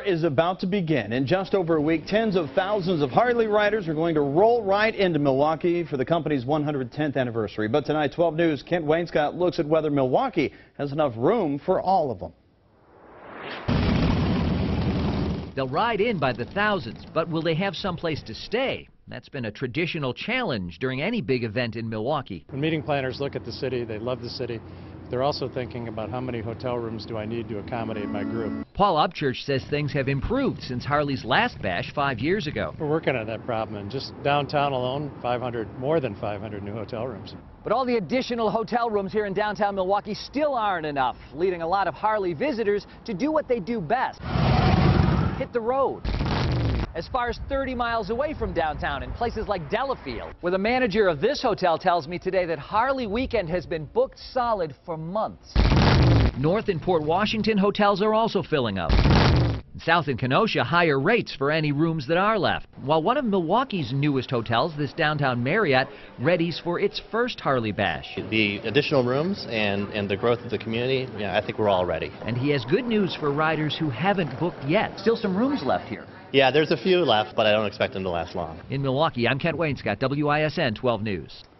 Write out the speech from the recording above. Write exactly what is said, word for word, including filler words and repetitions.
is about to begin. In just over a week, tens of thousands of Harley riders are going to roll right into Milwaukee for the company's one hundred tenth anniversary. But tonight, twelve News' Kent Wainscott looks at whether Milwaukee has enough room for all of them. They'll ride in by the thousands, but will they have someplace to stay? That's been a traditional challenge during any big event in Milwaukee. When meeting planners look at the city, they love the city. They're also thinking about how many hotel rooms do I need to accommodate my group. Paul Upchurch says things have improved since Harley's last bash five years ago. We're working on that problem, and just downtown alone, five hundred, more than five hundred new hotel rooms. But all the additional hotel rooms here in downtown Milwaukee still aren't enough, leading a lot of Harley visitors to do what they do best: hit the road. As far as thirty miles away from downtown in places like Delafield, where the manager of this hotel tells me today that Harley weekend has been booked solid for months. North in Port Washington, hotels are also filling up. South in Kenosha, higher rates for any rooms that are left. While one of Milwaukee's newest hotels, this downtown Marriott, readies for its first Harley bash. The additional rooms and, and the growth of the community, yeah, I think we're all ready. And he has good news for riders who haven't booked yet. Still some rooms left here. Yeah, there's a few left, but I don't expect them to last long. In Milwaukee, I'm Kent Wainscott, W I S N twelve News.